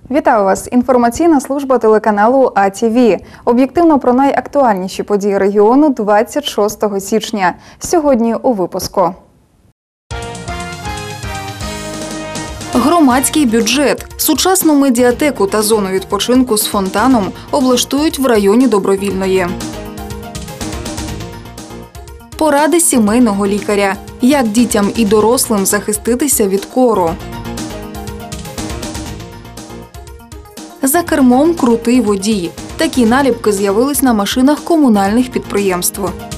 Вітаю вас! Інформаційна служба телеканалу АТВ. Об'єктивно про найактуальніші події регіону 26 січня. Сьогодні у випуску. Громадський бюджет. Сучасну медіатеку та зону відпочинку з фонтаном облаштують в районі Добровільної. Поради сімейного лікаря. Як дітям і дорослим захиститися від кору. За кермом крутий водій. Такі наліпки з'явились на машинах комунальних підприємств.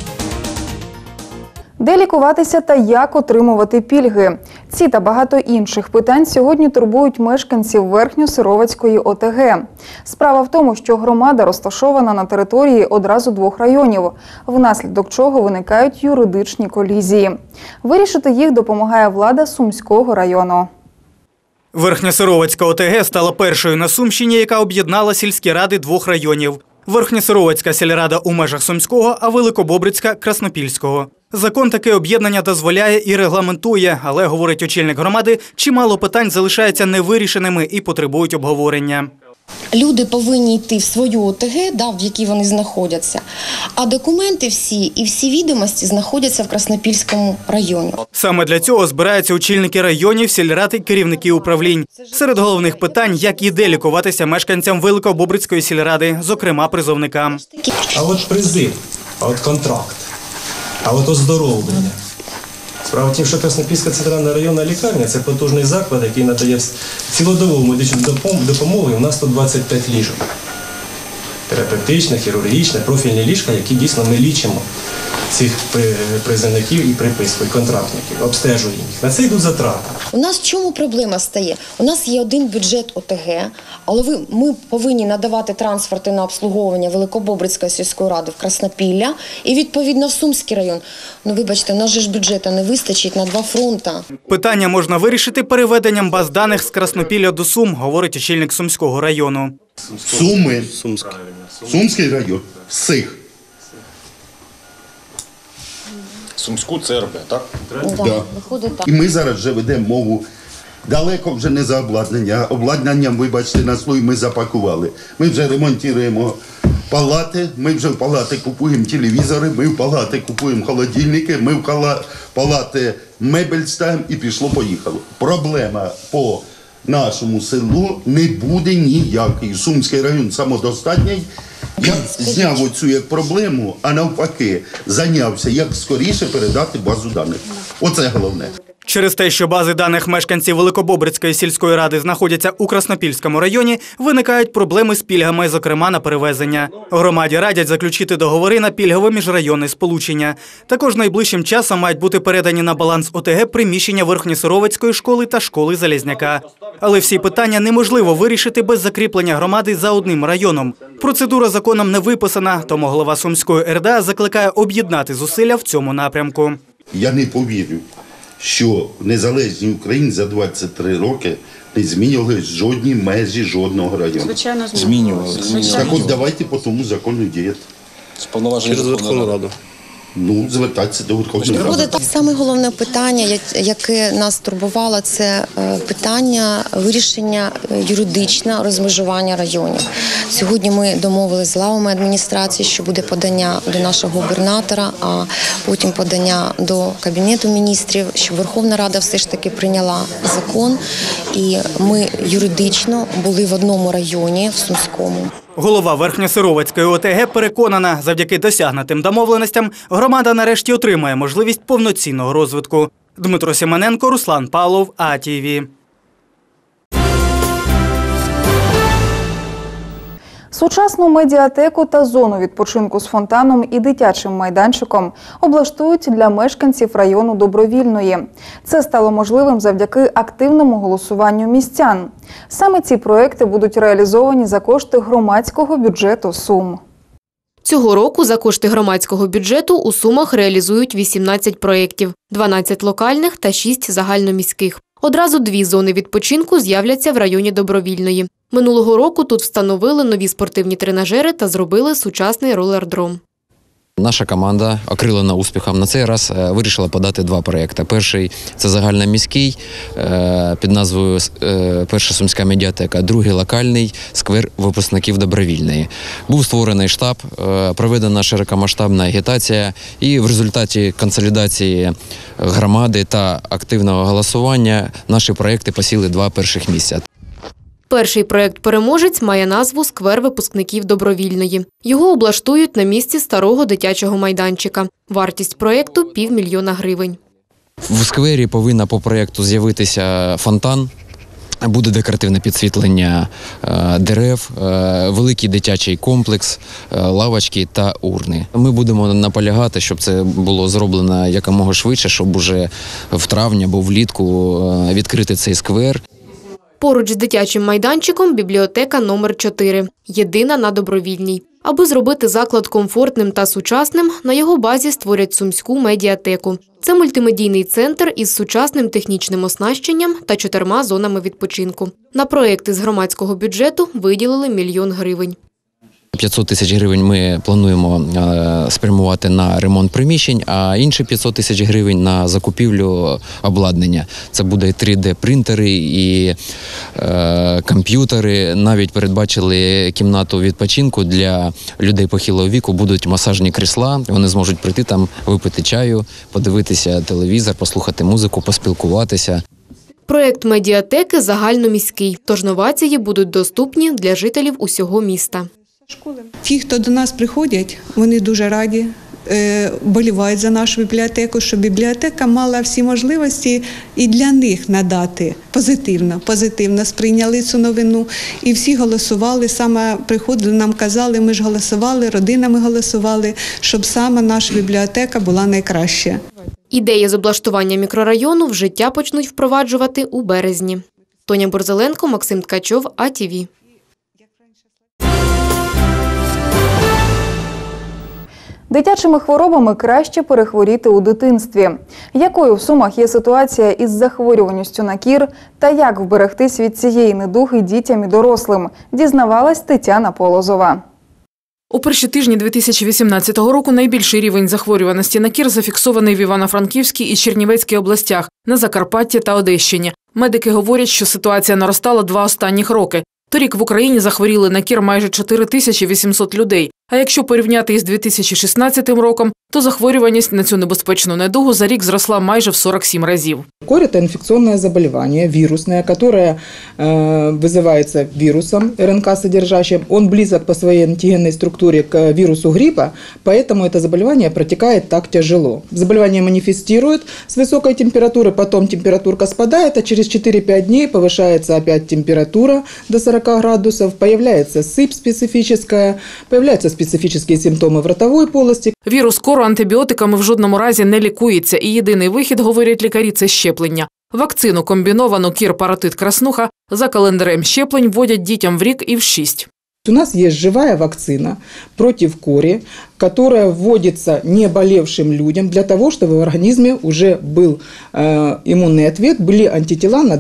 Де лікуватися та як отримувати пільги? Ці та багато інших питань сьогодні турбують мешканців Верхньосировацької ОТГ. Справа в тому, що громада розташована на території одразу двох районів, внаслідок чого виникають юридичні колізії. Вирішити їх допомагає влада Сумського району. Верхньосировацька ОТГ стала першою на Сумщині, яка об'єднала сільські ради двох районів. Верхньосировацька сільрада у межах Сумського, а Великобобрицька – Краснопільського. Закон таке об'єднання дозволяє і регламентує, але, говорить очільник громади, чимало питань залишаються невирішеними і потребують обговорення. Люди повинні йти в свою ОТГ, в якій вони знаходяться, а документи всі і всі відомості знаходяться в Краснопільському районі. Саме для цього збираються очільники районів, сільрад і керівники управлінь. Серед головних питань, як і де лікуватися мешканцям Великобобрицької сільради, зокрема призовникам. А от призив, а от контракт, а от оздоровлення. Справа в тім, що Краснопільська центральна районна лікарня – це потужний заклад, який надає цілодобову медичну допомогу, і у нас тут 25 ліжок. Терапевтичне, хірургічне, профільні ліжка, які дійсно ми лічимо цих призовників і приписку, і контрактників, обстежуємо їх. На це йдуть затрати. У нас в чому проблема стає? У нас є один бюджет ОТГ, але ми повинні надавати трансферти на обслуговування Великобобрицької сільської ради в Краснопілля і, відповідно, в Сумський район. Вибачте, у нас же ж бюджету не вистачить на два фронти. Питання можна вирішити переведенням баз даних з Краснопілля до Сум, говорить очільник Сумського району. Суми, Сумський район, всіх. Сумську ЦРБ, так? Да. Виходить так. І ми зараз вже ведемо мову. Далеко вже не за обладнання. Обладнанням, вибачте, на слой ми запакували. Ми вже ремонтуємо палати, ми вже в палати купуємо телевізори, ми в палати купуємо холодильники, ми в палати мебель ставимо і пішло-поїхало. Проблема по нашому селу не буде ніякої. Сумський район самодостатній. Я зняв оцю як проблему, а навпаки, зайнявся, як скоріше передати базу даних. Оце головне. Через те, що бази даних мешканців Великобобрицької сільської ради знаходяться у Краснопільському районі, виникають проблеми з пільгами, зокрема на перевезення. Громаді радять заключити договори на пільгове міжрайонне сполучення. Також найближчим часом мають бути передані на баланс ОТГ приміщення Верхньосировацької школи та школи Залізняка. Але всі питання неможливо вирішити без закріплення громади за одним районом. Процедура законом не виписана, тому голова Сумської РДА закликає об'єднати зусилля в цьому напрямку. Я не повірю, що в незалежній Україні за 23 роки не змінювали жодні межі жодного району. Звичайно, Змінювали. Так от давайте по тому закону діяти. З повноважень Верховної Ради. Ну, звертатися до Верховної Ради. Буде саме головне питання, яке нас турбувало, це питання вирішення юридичного розмежування районів. Сьогодні ми домовилися з главами адміністрації, що буде подання до нашого губернатора, а потім подання до Кабінету міністрів, щоб Верховна Рада все ж таки прийняла закон, і ми юридично були в одному районі, в Сумському. Голова Верхньосировацької ОТГ переконана, завдяки досягнутим домовленостям громада нарешті отримає можливість повноцінного розвитку. Дмитро Сімоненко, Руслан Павлов, АТВ. Сучасну медіатеку та зону відпочинку з фонтаном і дитячим майданчиком облаштують для мешканців району Добровільної. Це стало можливим завдяки активному голосуванню містян. Саме ці проекти будуть реалізовані за кошти громадського бюджету Сум. Цього року за кошти громадського бюджету у Сумах реалізують 18 проєктів – 12 локальних та 6 загальноміських. Одразу 2 зони відпочинку з'являться в районі Добровільної. Минулого року тут встановили нові спортивні тренажери та зробили сучасний ролердром. Наша команда, окрилена успіхом, на цей раз вирішила подати два проєкти. Перший – це загальноміський, під назвою «Перша сумська медіатека», другий – локальний сквер випускників добровільної. Був створений штаб, проведена широкомасштабна агітація і в результаті консолідації громади та активного голосування наші проєкти посіли два перших місця. Перший проєкт-переможець має назву «Сквер випускників добровільної». Його облаштують на місці старого дитячого майданчика. Вартість проєкту – 500 000 гривень. В сквері повинна по проєкту з'явитися фонтан, буде декоративне підсвітлення дерев, великий дитячий комплекс, лавочки та урни. Ми будемо наполягати, щоб це було зроблено якомога швидше, щоб уже в травні або влітку відкрити цей сквер. Поруч з дитячим майданчиком – бібліотека номер 4, єдина на Добровільній. Аби зробити заклад комфортним та сучасним, на його базі створять Сумську медіатеку. Це мультимедійний центр із сучасним технічним оснащенням та 4 зонами відпочинку. На проєкти з громадського бюджету виділили 1 000 000 гривень. 500 000 гривень ми плануємо спрямувати на ремонт приміщень, а інші 500 000 гривень на закупівлю обладнання. Це буде 3D-принтери і комп'ютери. Навіть передбачили кімнату відпочинку для людей похилого віку. Будуть масажні крісла, вони зможуть прийти там, випити чаю, подивитися телевізор, послухати музику, поспілкуватися. Проєкт медіатеки загальноміський, тож новації будуть доступні для жителів усього міста. Ті, хто до нас приходять, вони дуже раді, вболівають за нашу бібліотеку, щоб бібліотека мала всі можливості і для них надати позитивно сприйняли цю новину. І всі голосували, саме приходили, нам казали, ми ж голосували, родинами голосували, щоб саме наша бібліотека була найкраща. Ідеї з облаштування мікрорайону в життя почнуть впроваджувати у березні. Тоня Борзеленко, Максим Ткачов, АТВ. Дитячими хворобами краще перехворіти у дитинстві. Якою в Сумах є ситуація із захворюваністю на кір та як вберегтись від цієї недуги дітям і дорослим, дізнавалась Тетяна Полозова. У перші тижні 2018 року найбільший рівень захворюваності на кір зафіксований в Івано-Франківській і Чернівецькій областях, на Закарпатті та Одещині. Медики говорять, що ситуація наростала 2 останніх роки. Торік в Україні захворіли на кір майже 4800 людей. А якщо порівняти із 2016 роком, то захворюваність на цю небезпечну недугу за рік зросла майже в 47 разів. Кор – это инфекционное заболевание, вирусное, которое вызывается вирусом РНК-содержащим. Он близок по своей антигенной структуре к вирусу гриппа, поэтому это заболевание протекает так тяжело. Заболевание манифестирует с высокой температурой, потом температурка спадает, а через 4-5 дней повышается опять температура до 40 градусов, появляется сыпь специфическая, появляются специфічні симптоми в ротовій полості. Вірус кору антибіотиками в жодному разі не лікується, і єдиний вихід, говорять лікарі, це щеплення. Вакцину комбіновану кір-паротит-краснуха за календарем щеплень вводять дітям в рік і в 6. У нас есть живая вакцина против кори, которая вводится не болевшим людям для того, чтобы в организме уже был иммунный ответ, были антитела на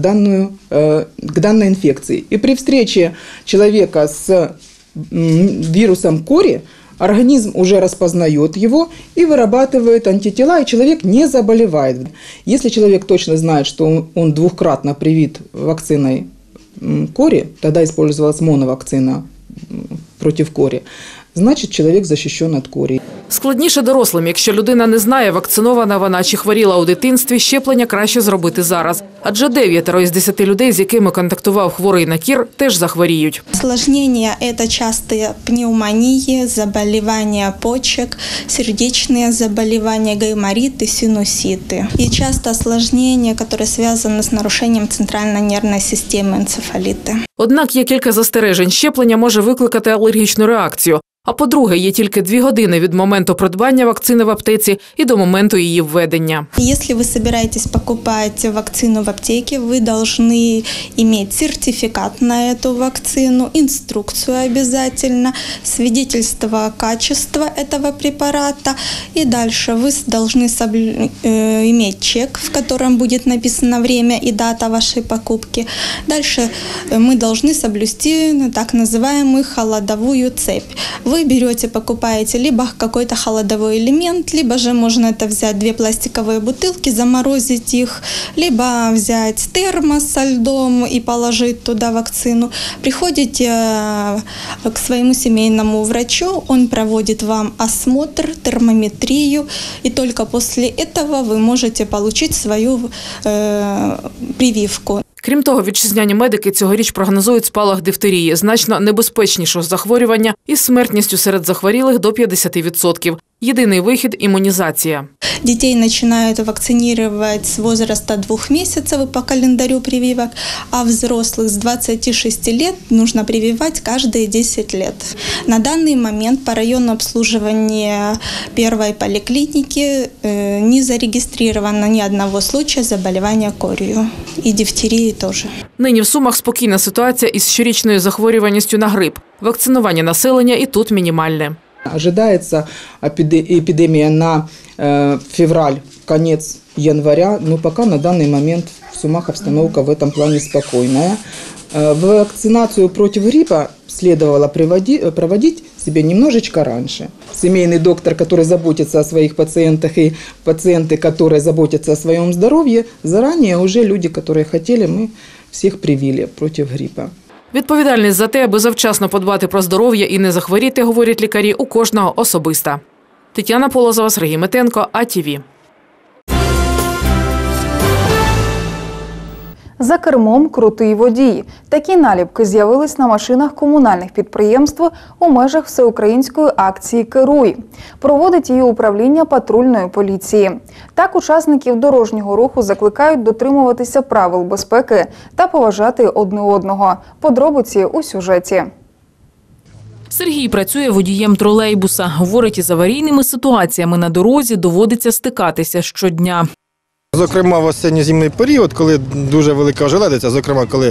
к данной инфекции. И при встрече человека с вирусом кори организм уже распознает его и вырабатывает антитела, и человек не заболевает. Если человек точно знает, что он двукратно привит вакциной кори, тогда использовалась моновакцина против кори, значить, чоловік захищений від корі. Складніше дорослим, якщо людина не знає, вакцинована вона чи хворіла у дитинстві, щеплення краще зробити зараз. Адже 9 із 10 людей, з якими контактував хворий на кір, теж захворіють. Осложнения – это частые пневмонии, заболевания почек, сердечные заболевания, гаймориты, синуситы. И часто осложнения, которые связаны с нарушением центральной нервной системы, энцефалиты. Однак є кілька застережень. Щеплення може викликати алергічну реакцію. А по-друге, є тільки 2 години від моменту придбання вакцини в аптеці і до моменту її введення. Если вы собираетесь покупать вакцину в аптеке, вы должны иметь сертификат на эту вакцину, инструкцию обязательно, свидетельство качества этого препарата. И дальше вы должны иметь чек, в котором будет написано время и дата вашей покупки. Дальше мы должны соблюсти так называемую холодовую цепь. Вы вы берете, покупаете либо какой-то холодовой элемент, либо же можно это взять 2 пластиковые бутылки, заморозить их, либо взять термос со льдом и положить туда вакцину. Приходите к своему семейному врачу, он проводит вам осмотр, термометрию, и только после этого вы можете получить свою прививку. Крім того, вітчизняні медики цьогоріч прогнозують спалах дифтерії, значно небезпечнішого захворювання із смертністю серед захворілих до 50%. Єдиний вихід – імунізація. Детей начинают вакцинировать с возраста 2 месяцев по календарю прививок, а взрослых с 26 лет нужно прививать каждые 10 лет. На данный момент по району обслуживания первой поликлиники не зарегистрировано ни одного случая заболевания корью. И дифтерии тоже. Нині в Сумах спокійна ситуація із щорічною захворюваністю на грип. Вакцинування населення і тут мінімальне. Ожидается эпидемия на февраль, конец января, но пока на данный момент в Сумах обстановка в этом плане спокойная. Вакцинацию против гриппа следовало проводить себе немножечко раньше. Семейный доктор, который заботится о своих пациентах, и пациенты, которые заботятся о своем здоровье, заранее уже люди, которые хотели, мы всех привили против гриппа. Відповідальність за те, аби завчасно подбати про здоров'я і не захворіти, говорять лікарі, у кожного особиста. Тетяна Полозова, Сергій Метенко, АТВ. За кермом крутий водій. Такі наліпки з'явились на машинах комунальних підприємств у межах всеукраїнської акції «Керуй». Проводить її управління патрульної поліції. Так учасників дорожнього руху закликають дотримуватися правил безпеки та поважати одне одного. Подробиці у сюжеті. Сергій працює водієм тролейбуса. Говорить, із аварійними ситуаціями на дорозі доводиться стикатися щодня. Зокрема, в осінньо-зимний період, коли дуже велика ожеледиця, зокрема, коли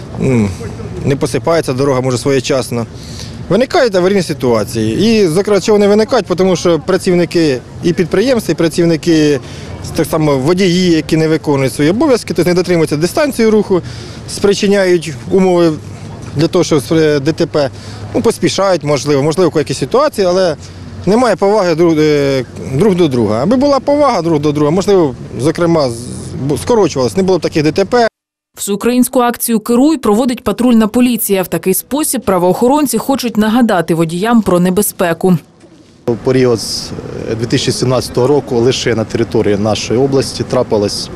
не посипається дорога, може, своєчасно, виникають аварійні ситуації. І, зокрема, чого не виникають, тому що працівники і підприємства, і працівники, так само водії, які не виконують свої обов'язки, тобто не дотримуються дистанції руху, спричиняють умови для того, щоб ДТП, поспішають, можливо, в якісь ситуації, але немає поваги друг до друга. Аби була повага друг до друга, можливо, зокрема, скорочувалося, не було б таких ДТП. Всеукраїнську акцію «Керуй» проводить патрульна поліція. В такий спосіб правоохоронці хочуть нагадати водіям про небезпеку. У період з 2017 року лише на території нашої області трапилась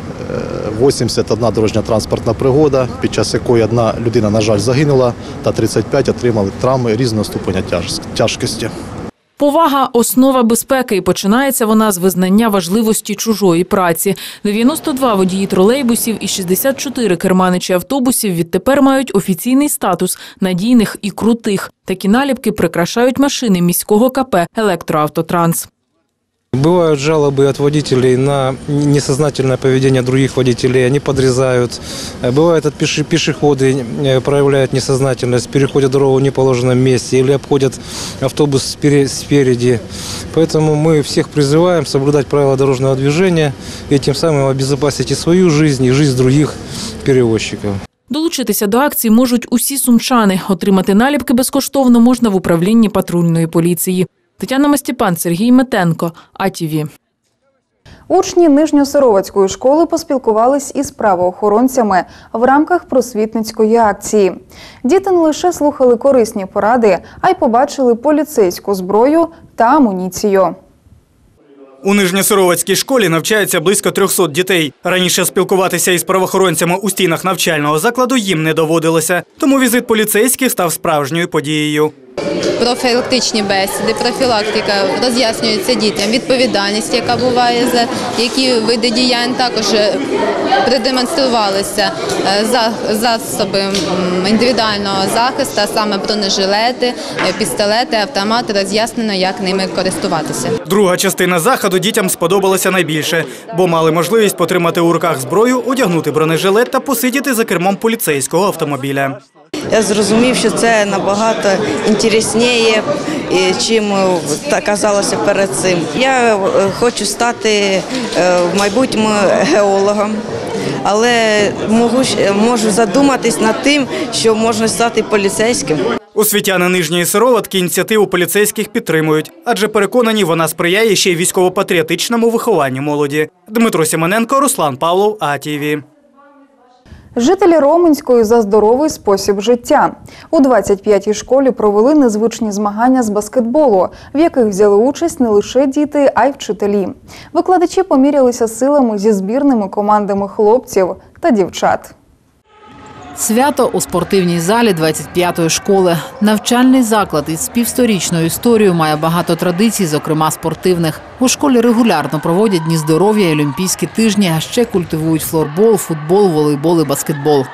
81 дорожньо-транспортна пригода, під час якої одна людина, на жаль, загинула, та 35 отримали травми різного ступеня тяжкості. Повага – основа безпеки, і починається вона з визнання важливості чужої праці. 92 водії тролейбусів і 64 керманичі автобусів відтепер мають офіційний статус надійних і крутих. Такі наліпки прикрашають машини міського КП «Електроавтотранс». Бывают жалобы от водителей на несознательное поведение других водителей, они подрезают. Бывает, пешеходы проявляют несознательность, переходят дорогу в неположенном месте или обходят автобус спереди. Поэтому мы всех призываем соблюдать правила дорожного движения и тем самым обезопасить и свою жизнь, и жизнь других перевозчиков. Долучитися до акції можуть усі сумчани. Отримати наліпки безкоштовно можна в управлінні патрульної поліції. Тетяна Мастіпан, Сергій Метенко, АТВ. Учні Нижньосировацької школи поспілкувались із правоохоронцями в рамках просвітницької акції. Діти не лише слухали корисні поради, а й побачили поліцейську зброю та амуніцію. У Нижньосировацькій школі навчається близько 300 дітей. Раніше спілкуватися із правоохоронцями у стінах навчального закладу їм не доводилося. Тому візит поліцейських став справжньою подією. Профілактичні бесіди, профілактика, роз'яснюється дітям, відповідальність, яка буває за які види діянь, також продемонструвалися засоби індивідуального захисту, саме бронежилети, пістолети, автомати, роз'яснено, як ними користуватися. Друга частина заходу дітям сподобалася найбільше, бо мали можливість потримати у руках зброю, одягнути бронежилет та посидіти за кермом поліцейського автомобіля. Я зрозумів, що це набагато цікавіше, чим казалося перед цим. Я хочу стати в майбутньому геологом, але можу задуматись над тим, що можна стати поліцейським. Освітяни Нижньої Сироватки ініціативу поліцейських підтримують, адже переконані, вона сприяє ще й військово-патріотичному вихованню молоді. Дмитро Сімоненко, Руслан Павлов, АТВ. Жителі Роменської за здоровий спосіб життя. У 25-й школі провели незвичні змагання з баскетболу, в яких взяли участь не лише діти, а й вчителі. Викладачі помірялися силами зі збірними командами хлопців та дівчат. Свято у спортивній залі 25-ї школи. Навчальний заклад із півсторічною історією має багато традицій, зокрема спортивних. У школі регулярно проводять Дні здоров'я і олімпійські тижні, а ще культивують флорбол, футбол, волейбол і баскетбол.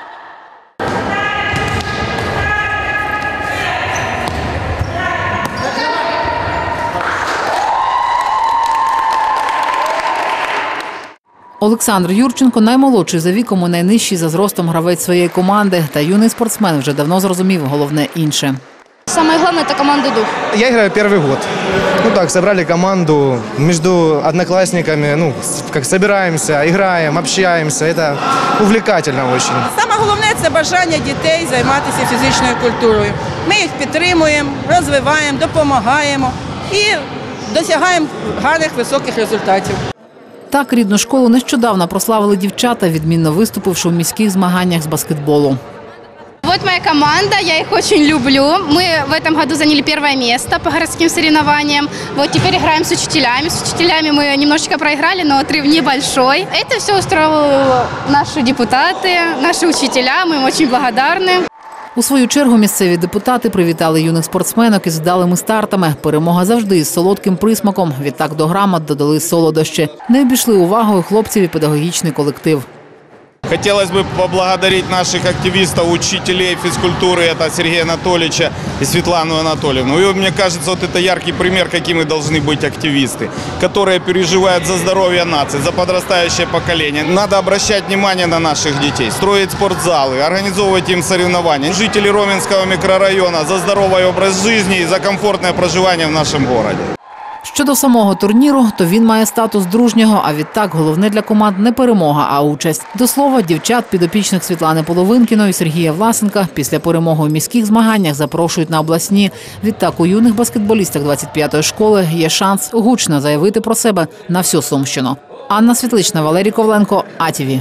Олександр Юрченко – наймолодший за віком і найнижчий за зростом гравець своєї команди. Та юний спортсмен вже давно зрозумів головне інше. Самое главное – это командный дух. Я играю первый год. Ну так, собрали команду между одноклассниками, как собираемся, играем, общаемся. Это увлекательно очень. Саме головне – це бажання дітей займатися фізичною культурою. Ми їх підтримуємо, розвиваємо, допомагаємо і досягаємо гарних високих результатів. Так рідну школу нещодавно прославили дівчата, відмінно виступивши у міських змаганнях з баскетболу. Вот моя команда, я их очень люблю. Мы в этом году заняли первое место по городским соревнованиям. Вот теперь играем с учителями. С учителями мы немножечко проиграли, но отрыв небольшой. Это все устроили наши депутаты, наши учителя. Мы им очень благодарны. У свою чергу місцеві депутати привітали юних спортсменок із вдалими стартами. Перемога завжди із солодким присмаком. Відтак до грамот додали солодощі. Не обійшли увагою хлопців і педагогічний колектив. Хотелось бы поблагодарить наших активистов, учителей физкультуры, это Сергея Анатольевича и Светлану Анатольевну. И мне кажется, вот это яркий пример, какими должны быть активисты, которые переживают за здоровье нации, за подрастающее поколение. Надо обращать внимание на наших детей, строить спортзалы, организовывать им соревнования. Жители Роменского микрорайона за здоровый образ жизни и за комфортное проживание в нашем городе. Щодо самого турніру, то він має статус дружнього, а відтак головне для команд не перемога, а участь. До слова, дівчат підопічних Світлани Половинкіної і Сергія Власенка після перемоги у міських змаганнях запрошують на обласні. Відтак у юних баскетболістах 25-ї школи є шанс гучно заявити про себе на всю Сумщину. Анна Світлична, Валерій Ковленко, АТВ.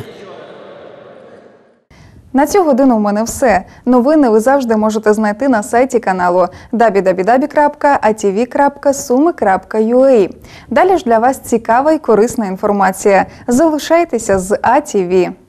На цю годину в мене все. Новини ви завжди можете знайти на сайті каналу www.atv.sumy.ua. Далі ж для вас цікава і корисна інформація. Залишайтеся з АТВ.